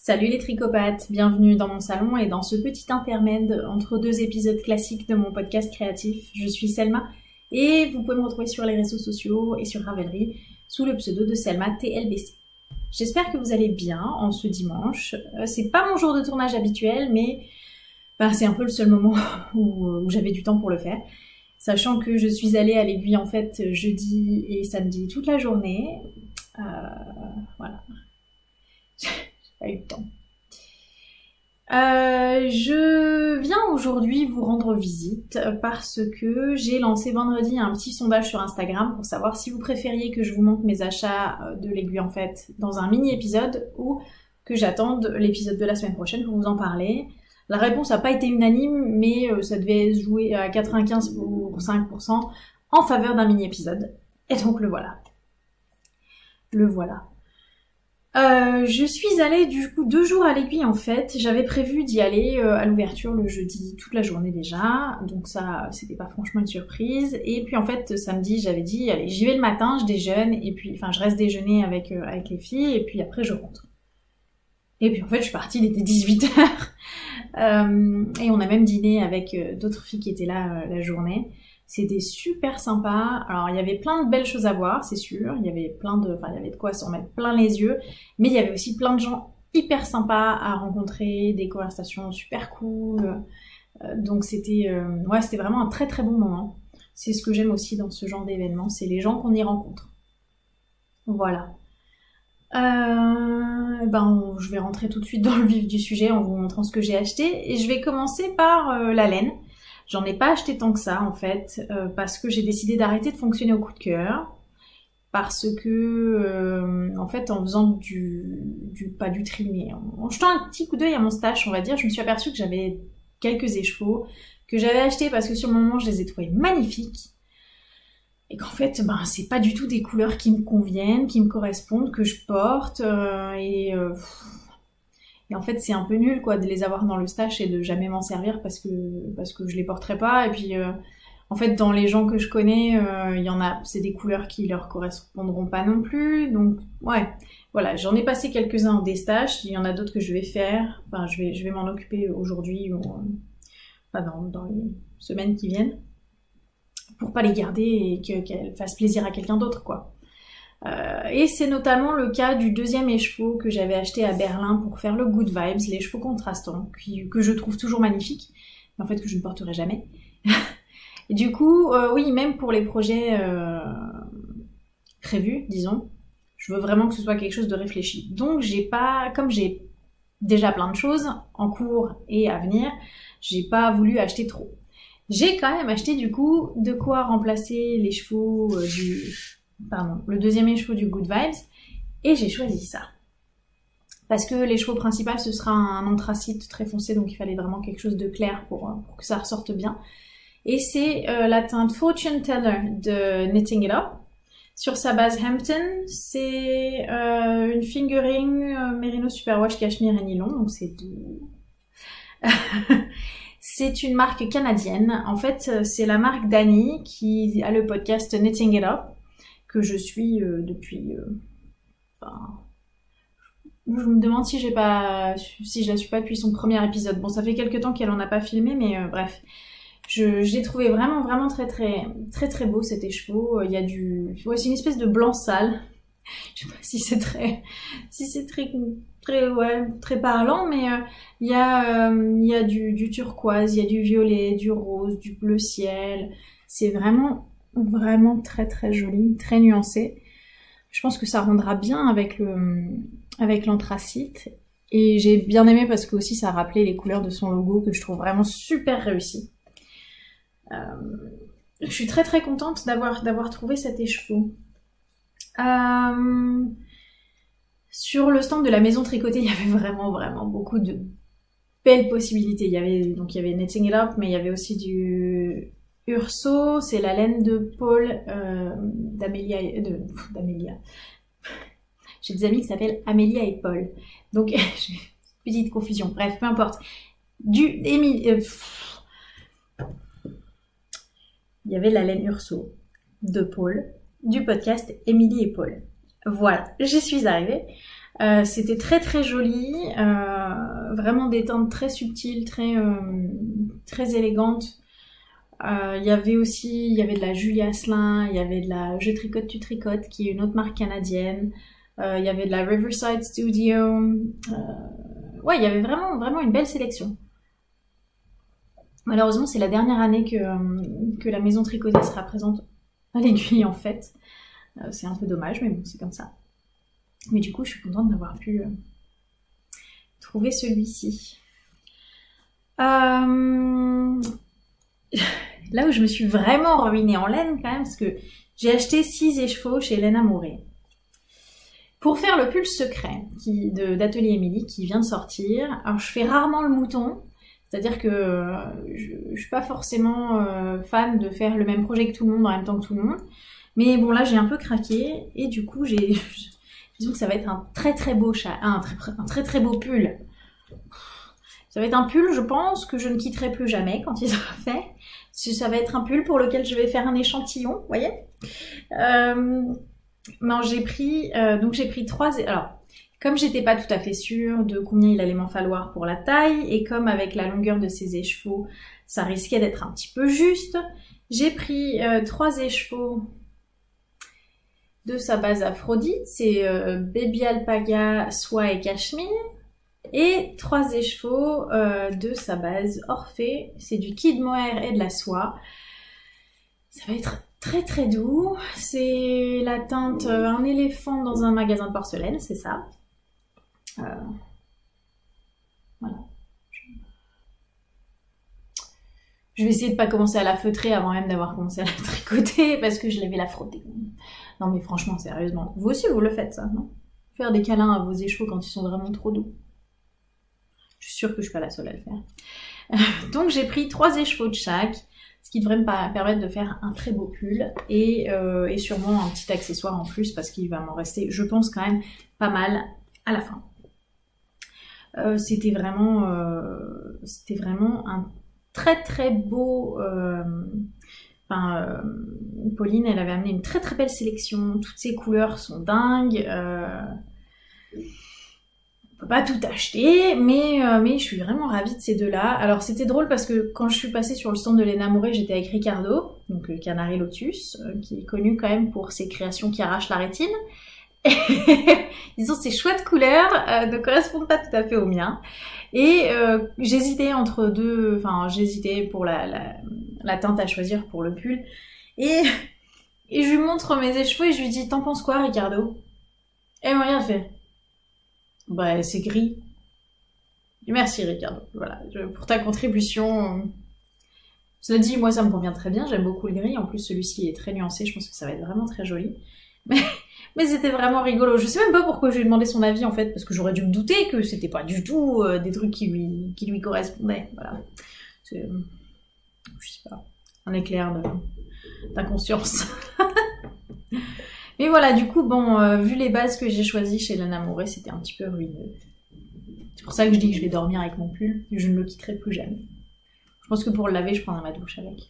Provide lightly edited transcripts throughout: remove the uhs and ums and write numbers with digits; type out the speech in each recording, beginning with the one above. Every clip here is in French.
Salut les tricopathes, bienvenue dans mon salon et dans ce petit intermède entre deux épisodes classiques de mon podcast créatif. Je suis Selma et vous pouvez me retrouver sur les réseaux sociaux et sur Ravelry sous le pseudo de Selma TLBC. J'espère que vous allez bien en ce dimanche. C'est pas mon jour de tournage habituel, mais c'est un peu le seul moment où j'avais du temps pour le faire. Sachant que je suis allée à l'Aiguille en fait jeudi et samedi toute la journée. Voilà. J'ai pas eu le temps. Je viens aujourd'hui vous rendre visite parce que j'ai lancé vendredi un petit sondage sur Instagram pour savoir si vous préfériez que je vous montre mes achats de l'Aiguille en fait dans un mini épisode ou que j'attende l'épisode de la semaine prochaine pour vous en parler. La réponse n'a pas été unanime, mais ça devait se jouer à 95% en faveur d'un mini épisode. Et donc le voilà. Le voilà. Je suis allée du coup 2 jours à l'Aiguille en fait. J'avais prévu d'y aller à l'ouverture le jeudi toute la journée déjà, donc ça c'était pas franchement une surprise. Et puis en fait samedi j'avais dit allez j'y vais le matin, je déjeune et puis je reste déjeuner avec les filles et puis après je rentre. Et puis en fait je suis partie, il était 18h et on a même dîné avec d'autres filles qui étaient là la journée. C'était super sympa. Alors il y avait plein de belles choses à voir, c'est sûr. Il y avait il y avait de quoi s'en mettre plein les yeux. Mais il y avait aussi plein de gens hyper sympas à rencontrer, des conversations super cool. Donc c'était vraiment un très très bon moment. C'est ce que j'aime aussi dans ce genre d'événement, c'est les gens qu'on y rencontre. Voilà. Je vais rentrer tout de suite dans le vif du sujet en vous montrant ce que j'ai acheté. Et je vais commencer par la laine. J'en ai pas acheté tant que ça en fait, parce que j'ai décidé d'arrêter de fonctionner au coup de cœur, parce que en fait en faisant pas du tri, mais en jetant un petit coup d'œil à mon stash on va dire, je me suis aperçue que j'avais quelques échevaux que j'avais achetés parce que sur le moment je les ai trouvés magnifiques, et qu'en fait c'est pas du tout des couleurs qui me conviennent, qui me correspondent, que je porte, et en fait, c'est un peu nul quoi de les avoir dans le stash et de jamais m'en servir parce que je les porterai pas. Et puis, en fait, dans les gens que je connais, il y en a, c'est des couleurs qui leur correspondront pas non plus. Donc, ouais, voilà, j'en ai passé quelques-uns en déstash. Il y en a d'autres que je vais faire. Enfin, je vais m'en occuper aujourd'hui ou dans les semaines qui viennent pour pas les garder et qu'elles fassent plaisir à quelqu'un d'autre, quoi. Et c'est notamment le cas du deuxième écheveau que j'avais acheté à Berlin pour faire le Good Vibes, l'écheveau contrastant, que je trouve toujours magnifique, mais en fait que je ne porterai jamais. Et du coup, oui, même pour les projets prévus, disons, je veux vraiment que ce soit quelque chose de réfléchi. Donc comme j'ai déjà plein de choses en cours et à venir, j'ai pas voulu acheter trop. J'ai quand même acheté du coup de quoi remplacer les chevaux le deuxième écheveau du Good Vibes, et j'ai choisi ça. Parce que l'écheveau principal, ce sera un anthracite très foncé, donc il fallait vraiment quelque chose de clair pour que ça ressorte bien. Et c'est la teinte Fortune Teller de Knitting It Up. Sur sa base Hampton, c'est une fingering Merino Superwash Cashmere et Nylon, donc c'est doux. C'est une marque canadienne. En fait, c'est la marque Dani qui a le podcast Knitting It Up, que je suis depuis... je me demande si je la suis pas depuis son premier épisode. Bon, ça fait quelques temps qu'elle en a pas filmé, mais bref. Je l'ai trouvé vraiment, vraiment très, très, très, très beau cet écheveau. Il y a c'est une espèce de blanc sale. Je sais pas si c'est très parlant, mais il y a du turquoise, il y a du violet, du rose, du bleu ciel. C'est vraiment très très joli, très nuancé. Je pense que ça rendra bien avec l'anthracite. Et j'ai bien aimé parce que aussi ça rappelait les couleurs de son logo que je trouve vraiment super réussi. Je suis très très contente d'avoir trouvé cet écheveau. Sur le stand de la maison tricotée, il y avait vraiment vraiment beaucoup de belles possibilités. Il y avait Knitting It Up, mais il y avait aussi du Urso, c'est la laine de Paul d'Amélia. J'ai des amis qui s'appellent Amélia et Paul. Donc, j'ai une petite confusion. Bref, peu importe. Il y avait la laine Urso de Paul, du podcast Émilie et Paul. Voilà, j'y suis arrivée. C'était très très joli, vraiment des teintes très subtiles, très élégantes. Il y avait de la Julie Asselin, il y avait de la Je tricote tu tricotes qui est une autre marque canadienne. Il y avait de la Riverside Studio. Ouais, il y avait vraiment une belle sélection. Malheureusement, c'est la dernière année que la maison tricotée sera présente à l'Aiguille en fait. C'est un peu dommage, mais bon, c'est comme ça. Mais du coup, je suis contente d'avoir pu trouver celui-ci. Là où je me suis vraiment ruinée en laine quand même, parce que j'ai acheté 6 écheveaux chez Laine Amourée. Pour faire le pull secret d'Atelier Émilie qui vient de sortir, alors je fais rarement le mouton, c'est-à-dire que je suis pas forcément fan de faire le même projet que tout le monde en même temps que tout le monde. Mais bon là j'ai un peu craqué et du coup disons que ça va être un très très beau un très beau pull. Ça va être un pull, je pense, que je ne quitterai plus jamais quand il sera fait. Ça va être un pull pour lequel je vais faire un échantillon, vous voyez. Non, j'ai pris 3... Alors, comme j'étais pas tout à fait sûre de combien il allait m'en falloir pour la taille, et comme avec la longueur de ces écheveaux, ça risquait d'être un petit peu juste, j'ai pris 3 écheveaux de sa base Aphrodite, c'est Baby Alpaga, Soie et Cachemire. Et 3 écheveaux de sa base Orphée, c'est du Kid Mohair et de la soie. Ça va être très très doux. C'est la teinte Un éléphant dans un magasin de porcelaine, c'est ça. Voilà. Je vais essayer de pas commencer à la feutrer avant même d'avoir commencé à la tricoter parce que je l'avais la frotter. Non mais franchement, sérieusement. Vous aussi vous le faites ça, non? Faire des câlins à vos écheveaux quand ils sont vraiment trop doux. Je suis sûre que je suis pas la seule à le faire. Donc j'ai pris 3 écheveaux de chaque, ce qui devrait me permettre de faire un très beau pull et sûrement un petit accessoire en plus parce qu'il va m'en rester, je pense, quand même pas mal à la fin. C'était vraiment un très très beau... Pauline, elle avait amené une très très belle sélection, toutes ces couleurs sont dingues. Pas tout acheter, mais je suis vraiment ravie de ces deux-là. Alors c'était drôle parce que quand je suis passée sur le stand de Laine Amourée, j'étais avec Ricardo, donc Canary Lotus, qui est connu quand même pour ses créations qui arrachent la rétine. Ils ont ces chouettes couleurs, ne correspondent pas tout à fait aux miens. Et j'hésitais entre deux, j'hésitais pour la teinte à choisir pour le pull. Et je lui montre mes écheveaux et je lui dis, t'en penses quoi Ricardo? Et il m'a rien fait. Bah, c'est gris. Merci Ricardo, voilà, pour ta contribution. Cela dit, moi ça me convient très bien, j'aime beaucoup le gris, en plus celui-ci est très nuancé, je pense que ça va être vraiment très joli. Mais c'était vraiment rigolo, je sais même pas pourquoi je lui ai demandé son avis en fait, parce que j'aurais dû me douter que c'était pas du tout des trucs qui lui correspondaient, voilà. Je sais pas, un éclair d'inconscience. Mais voilà, du coup, bon, vu les bases que j'ai choisies chez Laine Amourée, c'était un petit peu ruineux. C'est pour ça que je dis que je vais dormir avec mon pull, et je ne le quitterai plus jamais. Je pense que pour le laver, je prendrai ma douche avec.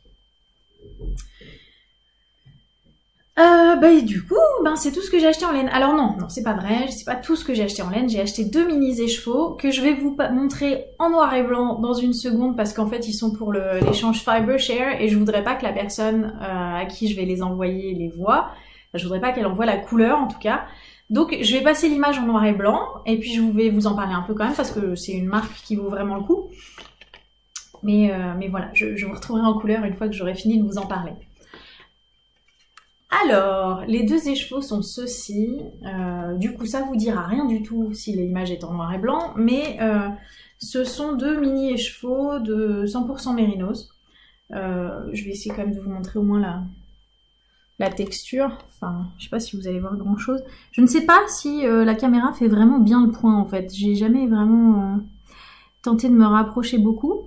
Et du coup, c'est tout ce que j'ai acheté en laine. Alors non, c'est pas vrai, c'est pas tout ce que j'ai acheté en laine. J'ai acheté 2 mini écheveaux que je vais vous montrer en noir et blanc dans une seconde parce qu'en fait, ils sont pour l'échange Fiber Share et je voudrais pas que la personne à qui je vais les envoyer les voie. Je voudrais pas qu'elle envoie la couleur en tout cas. Donc je vais passer l'image en noir et blanc et puis je vais vous en parler un peu quand même parce que c'est une marque qui vaut vraiment le coup. Mais voilà, je vous retrouverai en couleur une fois que j'aurai fini de vous en parler. Alors, les 2 écheveaux sont ceux-ci. Du coup, ça vous dira rien du tout si l'image est en noir et blanc, mais ce sont 2 mini écheveaux de 100% mérinos. Je vais essayer quand même de vous montrer au moins la texture. Enfin, je sais pas si vous allez voir grand chose. Je ne sais pas si la caméra fait vraiment bien le point en fait. J'ai jamais vraiment tenté de me rapprocher beaucoup.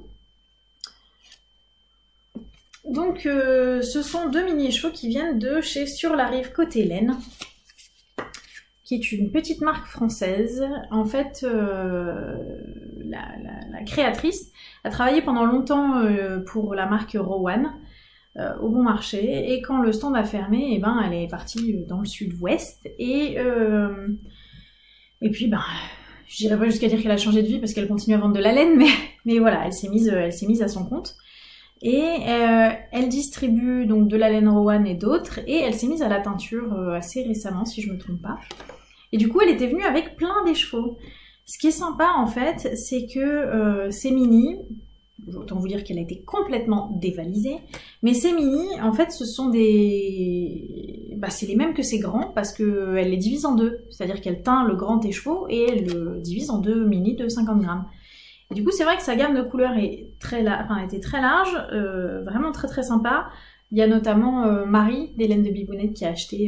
Donc ce sont 2 mini écheveaux qui viennent de chez Sur la Rive Côté Laine, qui est une petite marque française. En fait, la créatrice a travaillé pendant longtemps pour la marque Rowan, au Bon Marché, et quand le stand a fermé, elle est partie dans le sud-ouest, et Et puis, ben, je dirais pas jusqu'à dire qu'elle a changé de vie parce qu'elle continue à vendre de la laine, mais voilà, elle s'est mise à son compte. Et elle distribue donc de la laine Rowan et d'autres, et elle s'est mise à la teinture assez récemment, si je me trompe pas. Et du coup, elle était venue avec plein d'écheveaux. Ce qui est sympa, en fait, c'est que ces mini, autant vous dire qu'elle a été complètement dévalisée, mais ces mini, en fait, ce sont c'est les mêmes que ces grands, parce qu'elle les divise en deux. C'est-à-dire qu'elle teint le grand écheveau, et elle le divise en deux mini de 50 grammes. Et du coup, c'est vrai que sa gamme de couleurs était très large, vraiment très très sympa. Il y a notamment Marie d'Hélène de Bibounette qui a acheté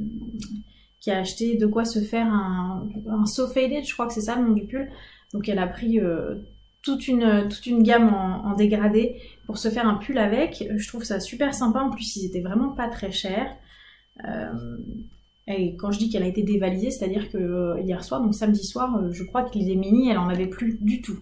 de quoi se faire un So Faded, je crois que c'est ça le nom du pull. Donc elle a pris toute une gamme en dégradé pour se faire un pull avec. Je trouve ça super sympa, en plus ils étaient vraiment pas très chers. Et quand je dis qu'elle a été dévalisée, c'est-à-dire que hier soir, donc samedi soir, je crois que les mini, elle en avait plus du tout.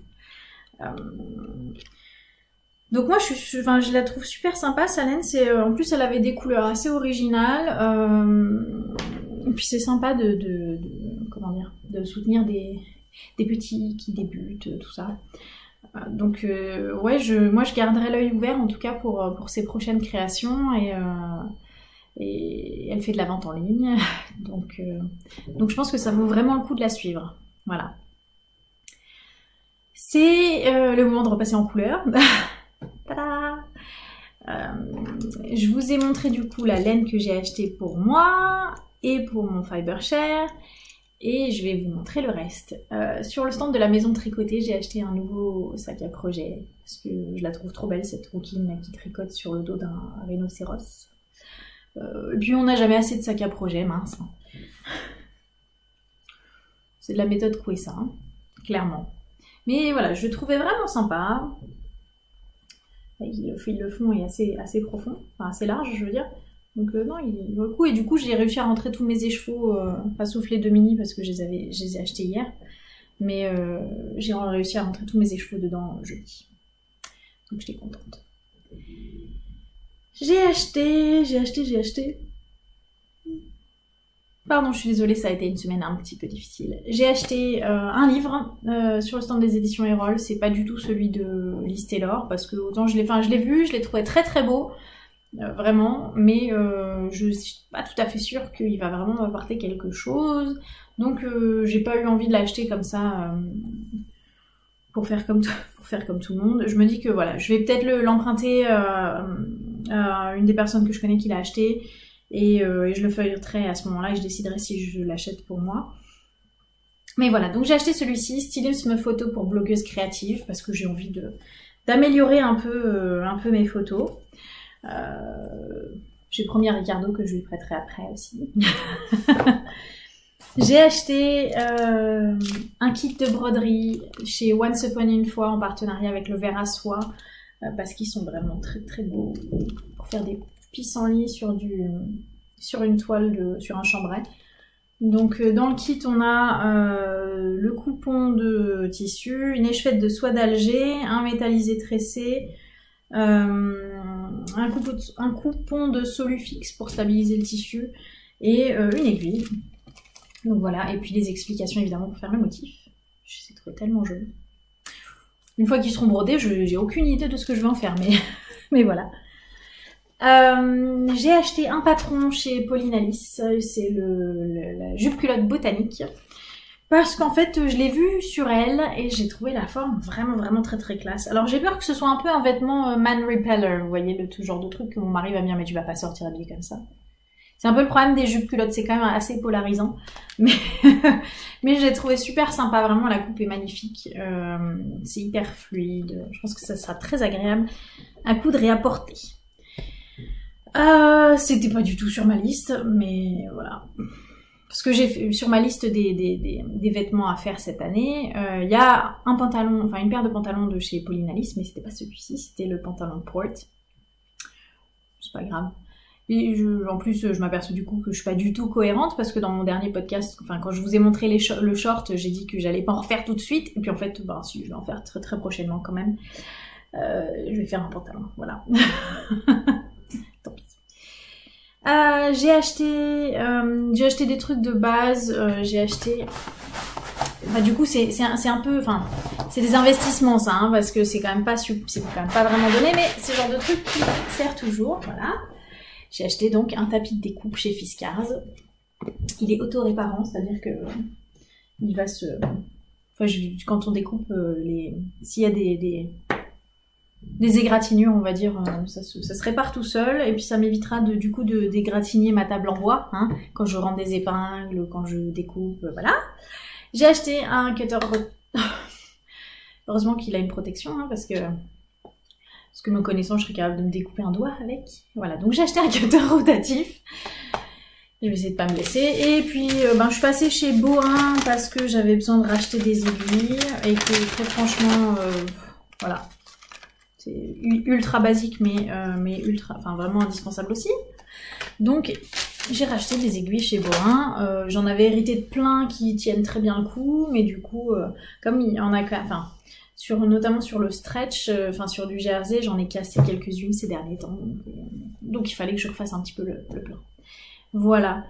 Donc moi je la trouve super sympa, sa laine. En plus elle avait des couleurs assez originales, et puis c'est sympa de soutenir des petits qui débutent, tout ça. Donc ouais, moi je garderai l'œil ouvert en tout cas pour ses prochaines créations, et elle fait de la vente en ligne, donc je pense que ça vaut vraiment le coup de la suivre. Voilà. C'est le moment de repasser en couleur. Tada. Je vous ai montré du coup la laine que j'ai achetée pour moi et pour mon Fibershare, et je vais vous montrer le reste. Sur le stand de la maison de tricoter, j'ai acheté un nouveau sac à projet parce que je la trouve trop belle, cette rouquine là qui tricote sur le dos d'un rhinocéros. Et puis on n'a jamais assez de sacs à projet, mince. C'est de la méthode Couessa, hein, clairement. Mais voilà, je le trouvais vraiment sympa. Le fond est assez profond, enfin assez large, je veux dire. Donc non, il vaut le coup. Et du coup, j'ai réussi à rentrer tous mes écheveaux, enfin sauf les 2 mini parce que je les ai achetés hier. Mais j'ai réussi à rentrer tous mes écheveaux dedans jeudi. Donc j'étais contente. J'ai acheté. Pardon, je suis désolée, ça a été une semaine un petit peu difficile. J'ai acheté un livre sur le stand des éditions Erol. C'est pas du tout celui de Liz Taylor, parce que autant je l'ai vu, je l'ai trouvé très très beau, vraiment, mais je suis pas tout à fait sûre qu'il va vraiment m'apporter quelque chose. Donc j'ai pas eu envie de l'acheter comme ça pour faire comme tout le monde. Je me dis que voilà, je vais peut-être l'emprunter à une des personnes que je connais qui l'a acheté. Et je le feuilleterai à ce moment-là et je déciderai si je l'achète pour moi. Mais voilà, donc j'ai acheté celui-ci, Stylisme photo pour blogueuse créative, parce que j'ai envie d'améliorer un peu mes photos. J'ai promis à Ricardo que je lui prêterai après aussi. J'ai acheté un kit de broderie chez Once Upon une fois en partenariat avec le Verre à Soie, parce qu'ils sont vraiment très très beaux pour faire des pissenlits sur une toile, sur un chambray. Donc dans le kit on a le coupon de tissu, une échevette de soie d'Alger, un métallisé tressé, un coupon de Solufix pour stabiliser le tissu et une aiguille. Donc voilà, et puis les explications évidemment pour faire le motif. Je les ai trouvés tellement jolis. Une fois qu'ils seront brodés, j'ai aucune idée de ce que je vais en faire, mais voilà. J'ai acheté un patron chez Pauline Alice, c'est la jupe culotte botanique, parce qu'en fait je l'ai vu sur elle et j'ai trouvé la forme vraiment vraiment très très classe. Alors j'ai peur que ce soit un peu un vêtement man repeller, vous voyez, le genre de truc que mon mari va me dire mais tu vas pas sortir habillée comme ça. C'est un peu le problème des jupes culottes, c'est quand même assez polarisant, mais je l'ai trouvé super sympa, vraiment la coupe est magnifique, c'est hyper fluide, je pense que ça sera très agréable à coudre et à porter. C'était pas du tout sur ma liste, mais voilà. Parce que j'ai fait sur ma liste des vêtements à faire cette année, il y a un pantalon, enfin une paire de pantalons de chez Pauline Alice, mais c'était pas celui-ci, c'était le pantalon Port. C'est pas grave. Et en plus, je m'aperçois du coup que je suis pas du tout cohérente, parce que dans mon dernier podcast, enfin quand je vous ai montré le short, j'ai dit que j'allais pas en refaire tout de suite, et puis en fait, ben si, je vais en faire très très prochainement quand même. Je vais faire un pantalon, voilà. Tant pis. J'ai acheté des trucs de base, j'ai acheté Enfin, du coup, c'est un peu, enfin, c'est des investissements ça, hein, parce que c'est quand même pas vraiment donné, mais c'est le genre de truc qui sert toujours. Voilà. J'ai acheté donc un tapis de découpe chez Fiskars. Il est auto-réparant, c'est-à-dire que il va se, enfin, quand on découpe s'il y a des égratignures, on va dire, ça se répare tout seul, et puis ça m'évitera du coup d'égratigner ma table en bois, hein, quand je rentre des épingles, quand je découpe, voilà. J'ai acheté un cutter. Heureusement qu'il a une protection, hein, parce que me connaissant, je serais capable de me découper un doigt avec. Voilà, donc j'ai acheté un cutter rotatif. Je vais essayer de pas me blesser. Et puis, je suis passée chez Borin parce que j'avais besoin de racheter des aiguilles et que très franchement, voilà, c'est ultra basique, mais ultra, enfin vraiment indispensable aussi. Donc j'ai racheté des aiguilles chez Borin. J'en avais hérité de plein qui tiennent très bien le coup, mais du coup, comme il y en a, enfin, notamment sur le stretch, enfin sur du jersey, j'en ai cassé quelques-unes ces derniers temps. Donc il fallait que je refasse un petit peu le plein. Voilà.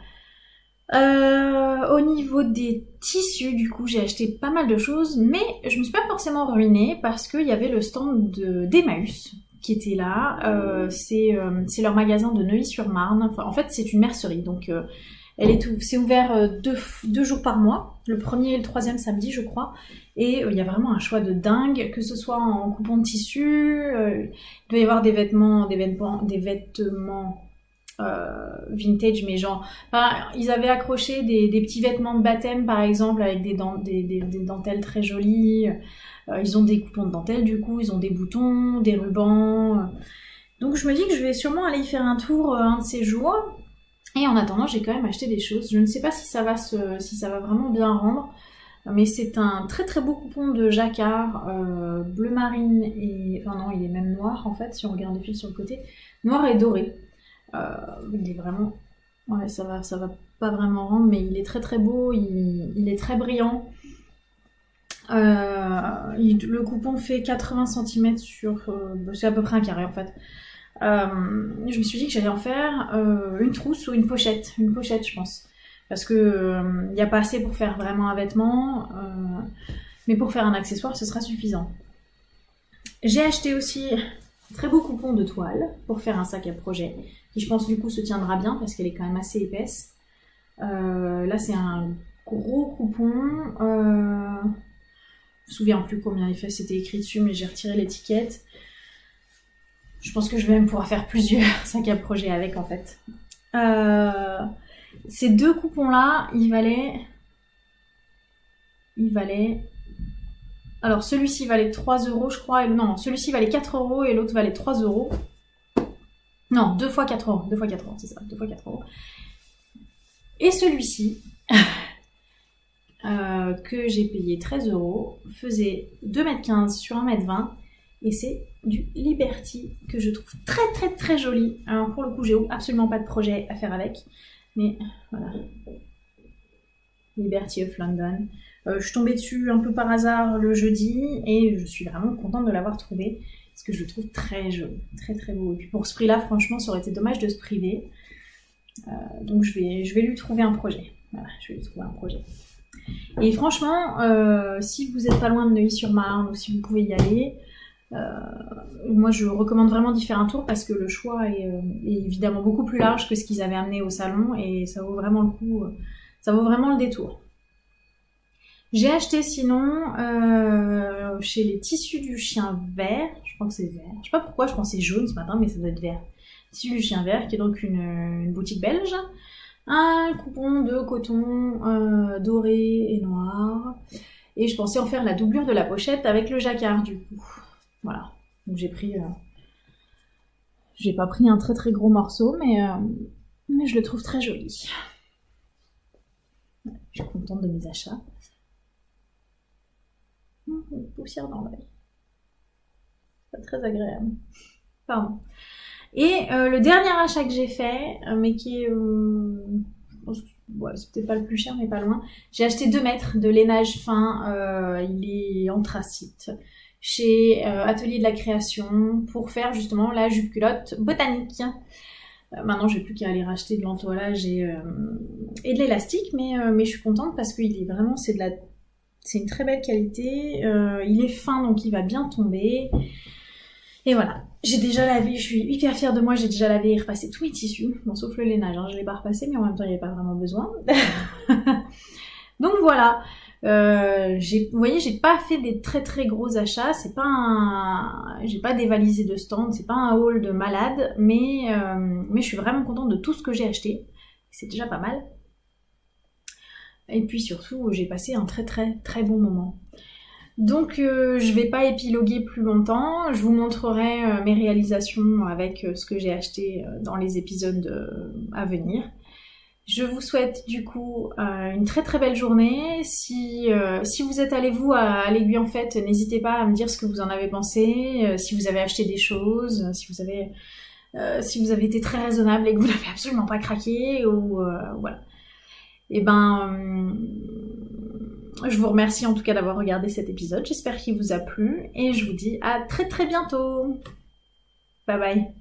Au niveau des tissus, du coup, j'ai acheté pas mal de choses, mais je me suis pas forcément ruinée parce qu'il y avait le stand d'Emmaüs qui était là. C'est leur magasin de Neuilly-sur-Marne. Enfin, en fait, c'est une mercerie, donc c'est ouvert deux jours par mois, le premier et le troisième samedi, je crois. Et il y a vraiment un choix de dingue, que ce soit en coupon de tissu, il doit y avoir des vêtements vintage, mais genre, enfin, ils avaient accroché des petits vêtements de baptême par exemple avec des dentelles très jolies. Ils ont des coupons de dentelle, du coup ils ont des boutons, des rubans. Donc je me dis que je vais sûrement aller y faire un tour un de ces jours. Et en attendant, j'ai quand même acheté des choses. Je ne sais pas si ça va vraiment bien rendre, mais c'est un très très beau coupon de jacquard bleu marine et, enfin non, il est même noir en fait si on regarde le fil sur le côté, noir et doré. Il est vraiment, ouais, ça va pas vraiment rendre, mais il est très très beau, il est très brillant. Le coupon fait 80 cm sur, c'est à peu près un carré en fait. Je me suis dit que j'allais en faire une trousse ou une pochette je pense, parce que il n'y a pas assez pour faire vraiment un vêtement, mais pour faire un accessoire ce sera suffisant. J'ai acheté aussi un très beau coupon de toile pour faire un sac à projet, qui je pense du coup se tiendra bien parce qu'elle est quand même assez épaisse. Là c'est un gros coupon, je me souviens plus combien il fait, c'était écrit dessus mais j'ai retiré l'étiquette. Je pense que je vais même pouvoir faire plusieurs sacs à projet avec en fait. Ces deux coupons là, ils valaient... Alors celui-ci valait 3 € je crois, non, celui-ci valait 4 € et l'autre valait 3 €. Non, 2 fois 4 €, 2 fois 4 €, c'est ça, 2 fois 4 €. Et celui-ci, que j'ai payé 13 €, faisait 2,15 m sur 1,20 m, et c'est du Liberty, que je trouve très très très joli. Alors pour le coup, j'ai absolument pas de projet à faire avec, mais voilà. Liberty of London. Je suis tombée dessus un peu par hasard le jeudi et je suis vraiment contente de l'avoir trouvé parce que je le trouve très joli, très très beau. Et puis pour ce prix-là, franchement, ça aurait été dommage de se priver. Donc je vais lui trouver un projet. Voilà, je vais lui trouver un projet. Et franchement, si vous n'êtes pas loin de Neuilly-sur-Marne ou si vous pouvez y aller, moi je recommande vraiment d'y faire un tour parce que le choix est évidemment beaucoup plus large que ce qu'ils avaient amené au salon et ça vaut vraiment le coup, ça vaut vraiment le détour. J'ai acheté sinon chez les tissus du chien vert, je crois que c'est vert, je sais pas pourquoi je pensais jaune ce matin mais ça doit être vert. Tissus du chien vert qui est donc une boutique belge, un coupon de coton doré et noir et je pensais en faire la doublure de la pochette avec le jacquard du coup. Voilà, donc j'ai pas pris un très très gros morceau mais je le trouve très joli. Je suis contente de mes achats. Une poussière dans l'œil. Pas très agréable. Pardon. Et le dernier achat que j'ai fait, mais qui est... je pense que ouais, c'est peut-être pas le plus cher, mais pas loin. J'ai acheté 2 mètres de lainage fin. Il est anthracite. Chez Atelier de la Création. Pour faire justement la jupe culotte botanique. Maintenant, j'ai plus qu'à aller racheter de l'entoilage et de l'élastique. Mais je suis contente parce qu'il est vraiment... C'est de la C'est une très belle qualité. Il est fin, donc il va bien tomber. Et voilà. J'ai déjà lavé, je suis hyper fière de moi, j'ai déjà lavé et repassé tous mes tissus. Bon, sauf le lainage, hein, je l'ai pas repassé, mais en même temps, il n'y avait pas vraiment besoin. Donc voilà. Vous voyez, j'ai pas fait des très très gros achats. C'est pas j'ai pas dévalisé de stand, c'est pas un haul de malade, mais je suis vraiment contente de tout ce que j'ai acheté. C'est déjà pas mal. Et puis surtout, j'ai passé un très très très bon moment. Donc je vais pas épiloguer plus longtemps, je vous montrerai mes réalisations avec ce que j'ai acheté dans les épisodes à venir. Je vous souhaite du coup une très très belle journée. Si vous êtes allé vous à l'Aiguille en Fête, n'hésitez pas à me dire ce que vous en avez pensé, si vous avez acheté des choses, si vous avez été très raisonnable et que vous n'avez absolument pas craqué, ou voilà. Et ben, je vous remercie en tout cas d'avoir regardé cet épisode, j'espère qu'il vous a plu, et je vous dis à très très bientôt. Bye bye.